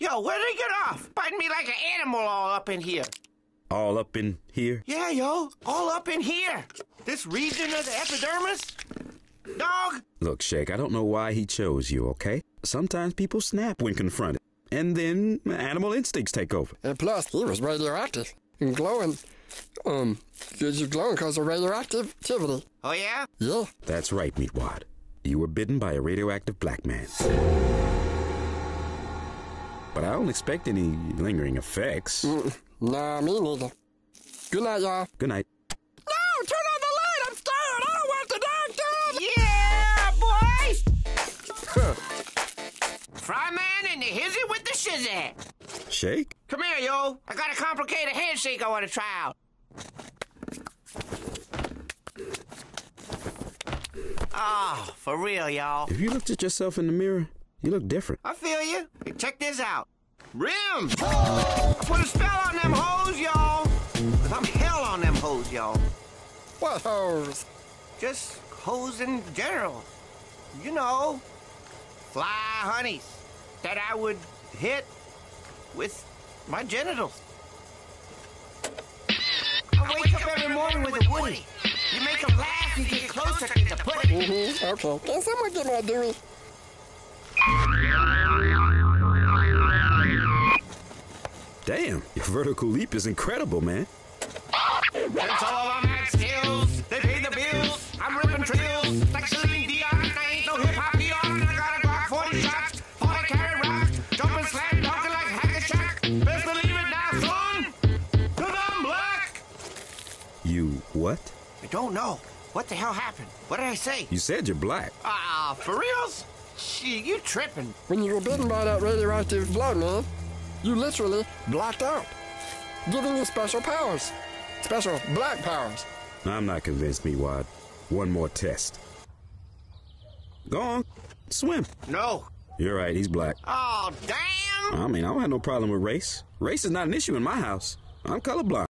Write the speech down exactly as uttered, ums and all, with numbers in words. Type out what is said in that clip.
yo, where did he get off? Biting me like an animal all up in here. All up in here? Yeah, yo, all up in here. This region of the epidermis. Dog. Look, Shake, I don't know why he chose you, okay? Sometimes people snap when confronted, and then animal instincts take over. And plus, he was radioactive and glowing. Um, you're glowing because of radioactivity. Oh, yeah? Yeah. That's right, Meatwad. You were bitten by a radioactive black man. But I don't expect any lingering effects. Mm, nah, me neither. Good night, y'all. Good night. No, turn on the light. I'm scared. I don't want the Yeah, boys! Fry man and the hizzy with the shizzy. Shake? Come here, yo. I got a complicated handshake I want to try out. Oh, for real, y'all. If you looked at yourself in the mirror, you look different. I feel you. Hey, check this out. Rim! Put a spell on them hoes, y'all. Cause I'm hell on them hoes, y'all. What hoes? Just hoes in general. You know, fly honeys that I would hit with my genitals. I wake up every morning with a woody. You make them laugh and get closer to the pudding. Mm-hmm. Okay. Can someone get me a Dewey? Damn, your vertical leap is incredible, man. That's all of them had skills. They pay the bills. I'm ripping trails like Celine Dion. I ain't no hip-hop Dion. I got a Glock forty shots, forty carat rock, jumping slam dunking like Hack-a-Shack. Best believe it now, son, cause I'm black. You what? I don't know. What the hell happened? What did I say? You said you're black. Ah, for reals? Gee, you tripping. When you were bitten by that radioactive blood, man, you literally blacked out, giving you special powers. Special black powers. I'm not convinced, Meatwad. One more test. Go on. Swim. No. You're right, he's black. Oh, damn. I mean, I don't have no problem with race. Race is not an issue in my house. I'm colorblind.